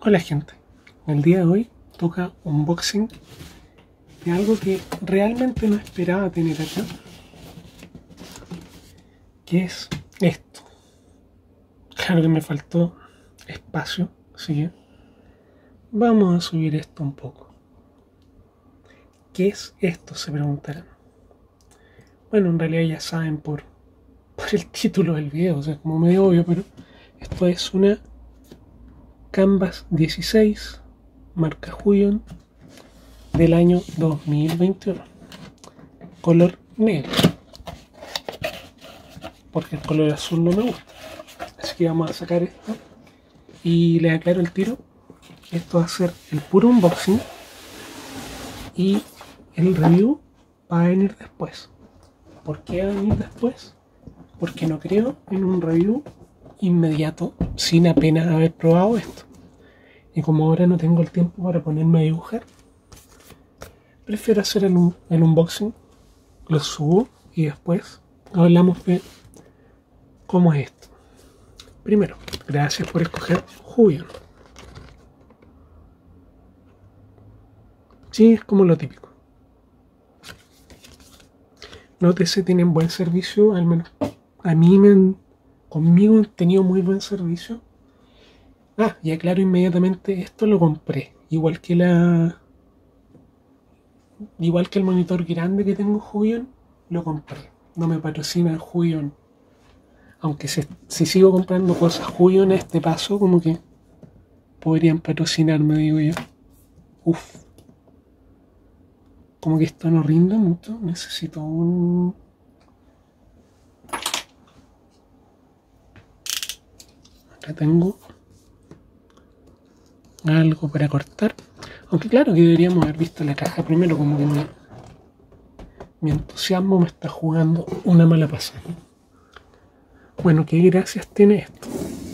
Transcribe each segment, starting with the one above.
Hola gente, el día de hoy toca unboxing de algo que realmente no esperaba tener acá, que es esto. Claro que me faltó espacio, así que vamos a subir esto un poco. ¿Qué es esto?, se preguntarán. Bueno, en realidad ya saben por el título del video, o sea, como medio obvio, pero esto es una Canvas 16 marca Huion del año 2021, color negro, porque el color azul no me gusta. Así que vamos a sacar esto y les aclaro el tiro. Esto va a ser el puro unboxing y el review va a venir después. ¿Por qué va a venir después? Porque no creo en un review inmediato sin apenas haber probado esto. Y como ahora no tengo el tiempo para ponerme a dibujar, prefiero hacer el unboxing, lo subo y después hablamos de cómo es esto. Primero, gracias por escoger Huion. Sí, es como lo típico. Nótese, tienen buen servicio, al menos a mí conmigo han tenido muy buen servicio. Ah, y aclaro inmediatamente, esto lo compré, igual que el monitor grande que tengo Huion, lo compré. No me patrocina Huion. Aunque si sigo comprando cosas Huion a este paso, como que podrían patrocinarme, digo yo. Uff. Como que esto no rinde mucho. Necesito un... Acá tengo algo para cortar. Aunque claro que deberíamos haber visto la caja primero, como que mi entusiasmo me está jugando una mala pasada. Bueno, ¿qué gracias tiene esto?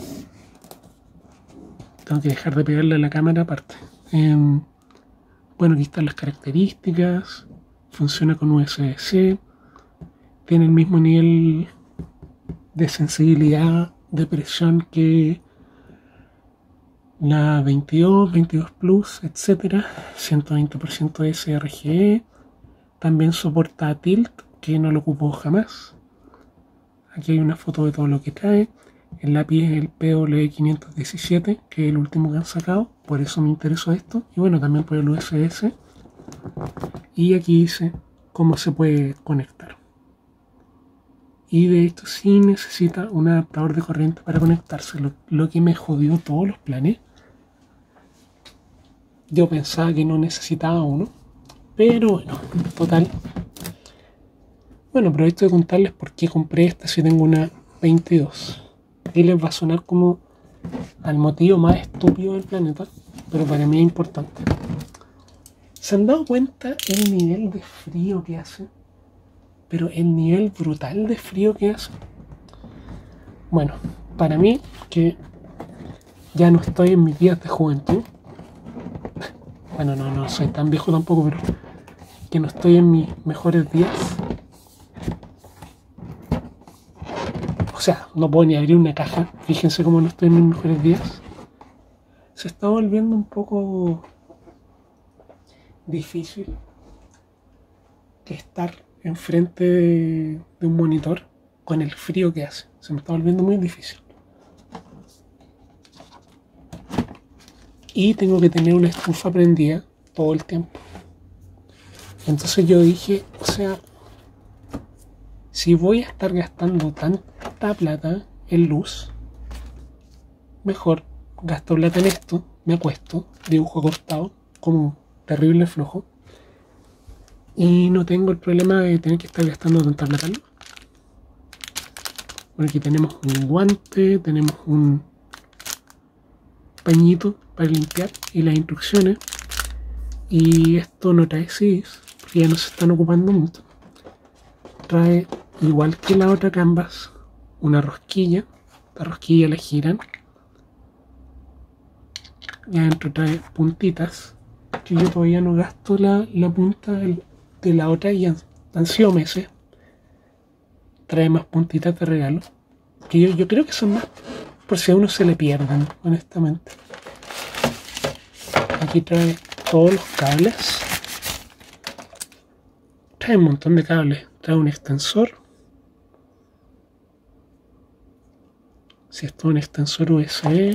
Tengo que dejar de pegarle a la cámara aparte. Bueno, aquí están las características. Funciona con USB-C. Tiene el mismo nivel de sensibilidad, de presión que la 22 Plus, etc. 120% sRGB. También soporta tilt, que no lo ocupo jamás. Aquí hay una foto de todo lo que trae. El lápiz es el PW517, que es el último que han sacado, por eso me interesó esto. Y bueno, también por el USB-C. Y aquí dice cómo se puede conectar. Y de hecho sí necesita un adaptador de corriente para conectarse, lo que me jodió todos los planes. Yo pensaba que no necesitaba uno, pero bueno, total. Bueno, aprovecho de contarles por qué compré esta si tengo una 22. Y les va a sonar como al motivo más estúpido del planeta, pero para mí es importante. ¿Se han dado cuenta el nivel de frío que hace? Pero el nivel brutal de frío que hace. Bueno, para mí, que ya no estoy en mis días de juventud. Bueno, no soy tan viejo tampoco, pero que no estoy en mis mejores días. O sea, no puedo ni abrir una caja. Fíjense cómo no estoy en mis mejores días. Se está volviendo un poco difícil estar enfrente de un monitor con el frío que hace. Se me está volviendo muy difícil. Y tengo que tener una estufa prendida todo el tiempo. Entonces yo dije, o sea, si voy a estar gastando tanta plata en luz, mejor gasto plata en esto, me acuesto, dibujo acostado, como terrible flojo, y no tengo el problema de tener que estar gastando tanta plata en luz. Bueno, aquí tenemos un guante, tenemos un pañito para limpiar y las instrucciones. Y esto no trae CDs, porque ya no se están ocupando mucho. Trae, igual que la otra Canvas, una rosquilla. La rosquilla la giran. Y adentro trae puntitas, que yo todavía no gasto la punta de la otra, y han sido meses. Trae más puntitas de regalo, que yo creo que son más por si a uno se le pierden, honestamente. Aquí trae todos los cables. Trae un montón de cables. Trae un extensor. Si esto es un extensor USB.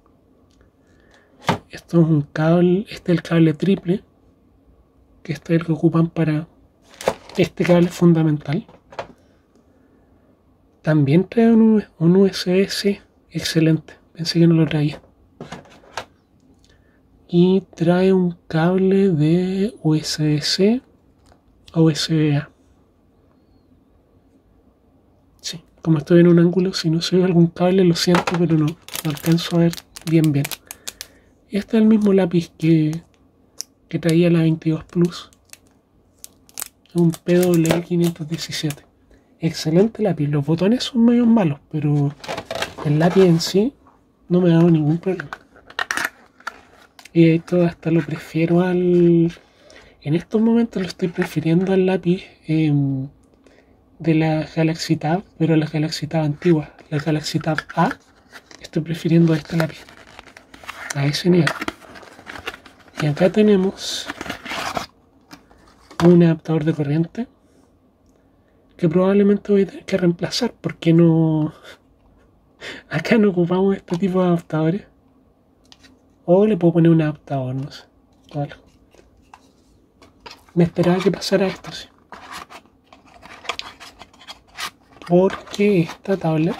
Esto es un cable. Este es el cable triple. Que este es el que ocupan para este cable fundamental. También trae un USB-C. Excelente. Pensé que no lo traía. Y trae un cable de USB-C a USB-A. Sí, como estoy en un ángulo, si no se ve algún cable, lo siento, pero no alcanzo a ver bien. Este es el mismo lápiz que traía la 22 Plus. Es un PW517. Excelente lápiz. Los botones son medio malos, pero el lápiz en sí no me ha dado ningún problema. Y esto hasta lo prefiero al... En estos momentos lo estoy prefiriendo al lápiz de la Galaxy Tab, pero la Galaxy Tab antigua, la Galaxy Tab A, estoy prefiriendo este lápiz a ese nivel. Y acá tenemos un adaptador de corriente que probablemente voy a tener que reemplazar porque no... Acá no ocupamos este tipo de adaptadores. O le puedo poner un adaptador, no sé. Vale. Me esperaba que pasara esto, sí. Porque esta tablet,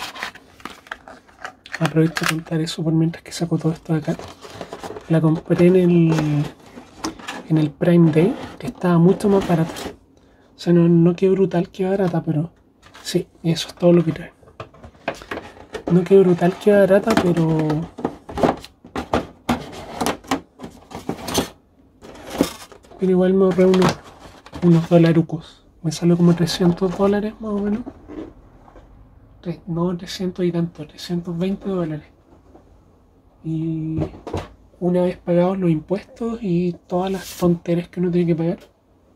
aprovecho de contar eso por mientras que saco todo esto de acá. La compré en el Prime Day, que estaba mucho más barata. O sea, no que brutal que barata, pero sí, eso es todo lo que trae. No que brutal que barata, pero igual me ahorré unos dolarucos. Me salió como $300 más o menos. No 300 y tanto, $320. Y una vez pagados los impuestos y todas las tonterías que uno tiene que pagar,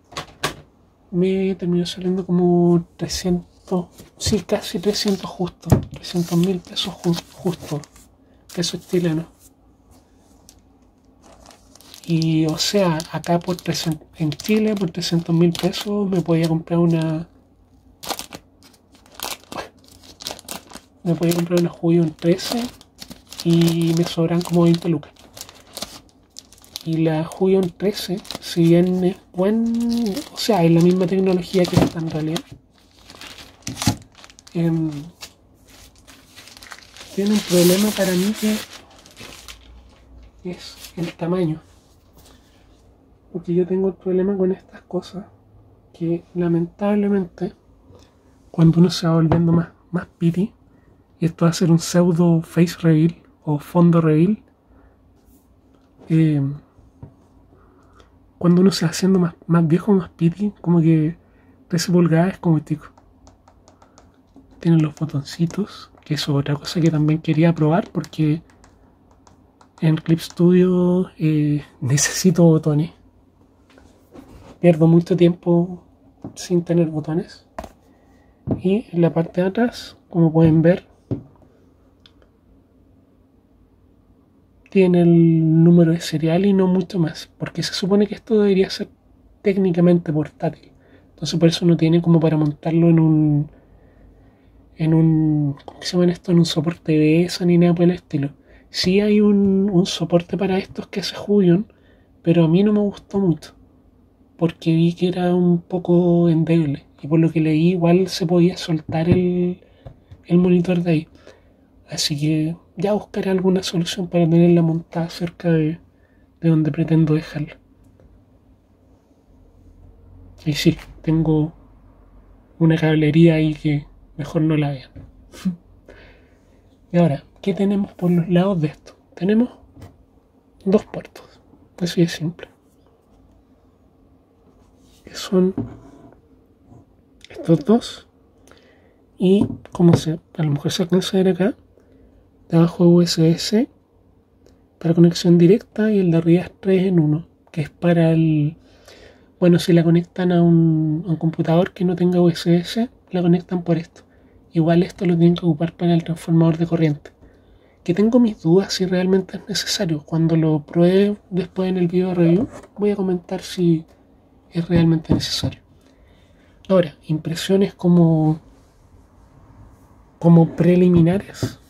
me terminó saliendo como 300, sí, casi 300 justo, 300.000 pesos justo, pesos chilenos. Y o sea, acá en Chile por 300.000 pesos me podía comprar una Huion 13 y me sobran como 20 lucas. Y la Huion 13, si bien es o sea, es la misma tecnología que esta en realidad, tiene un problema para mí que es el tamaño. Porque yo tengo el problema con estas cosas que lamentablemente cuando uno se va volviendo más piti, y esto va a ser un pseudo face reveal o fondo reveal, cuando uno se va haciendo más viejo, más piti, como que 13 pulgadas es como tico. Tienen los botoncitos, que eso es otra cosa que también quería probar porque en Clip Studio necesito botones. Pierdo mucho tiempo sin tener botones. Y en la parte de atrás, como pueden ver, tiene el número de serial y no mucho más, porque se supone que esto debería ser técnicamente portátil. Entonces por eso no tiene como para montarlo en un ¿cómo se llama esto? En un soporte de ESA ni nada por el estilo. Sí hay un soporte para estos que hace Huion, pero a mí no me gustó mucho, porque vi que era un poco endeble, y por lo que leí igual se podía soltar el monitor de ahí. Así que ya buscaré alguna solución para tenerla montada cerca de donde pretendo dejarla. Y sí, tengo una cablería ahí que mejor no la vean. Y ahora, ¿qué tenemos por los lados de esto? Tenemos dos puertos, así de simple. Que son estos dos. Y como a lo mejor se alcanza a ver acá, debajo USB-C para conexión directa y el de arriba es 3 en 1, que es para bueno, si la conectan a un computador que no tenga USB-C, la conectan por esto. Igual esto lo tienen que ocupar para el transformador de corriente, que tengo mis dudas si realmente es necesario. Cuando lo pruebe después en el video review, voy a comentar si es realmente necesario. Ahora, impresiones como preliminares.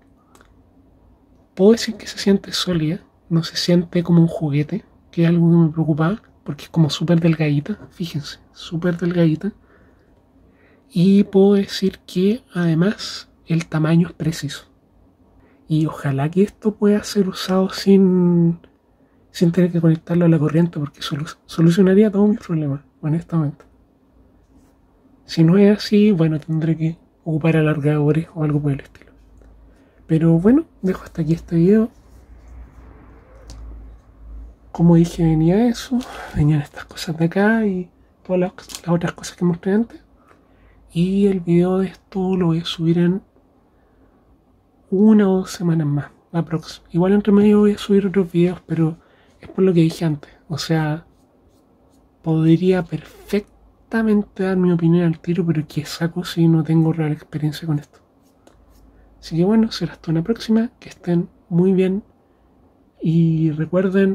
Puedo decir que se siente sólida, no se siente como un juguete, que es algo que me preocupaba, porque es como súper delgadita, fíjense, súper delgadita. Y puedo decir que además el tamaño es preciso. Y ojalá que esto pueda ser usado sin tener que conectarlo a la corriente, porque solucionaría todo mi problema, honestamente. Si no es así, bueno, tendré que ocupar alargadores o algo por el estilo. Pero bueno, dejo hasta aquí este video. Como dije, venía eso, venían estas cosas de acá y todas las otras cosas que mostré antes. Y el video de esto lo voy a subir en 1 o 2 semanas más, aprox. Igual entre medio voy a subir otros videos, pero es por lo que dije antes. O sea, podría perfectamente dar mi opinión al tiro, pero qué saco si no tengo real experiencia con esto. Así que bueno, será hasta una próxima. Que estén muy bien. Y recuerden,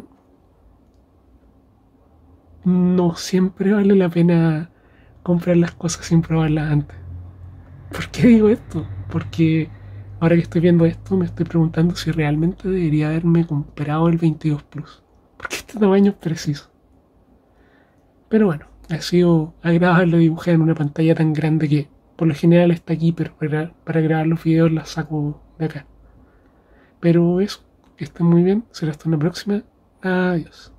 no siempre vale la pena comprar las cosas sin probarlas antes. ¿Por qué digo esto? Porque ahora que estoy viendo esto me estoy preguntando si realmente debería haberme comprado el 22 Plus. Porque este tamaño es preciso. Pero bueno, ha sido agradable dibujar en una pantalla tan grande que por lo general está aquí, pero para grabar los videos la saco de acá. Pero eso, que estén muy bien, será hasta una próxima. Adiós.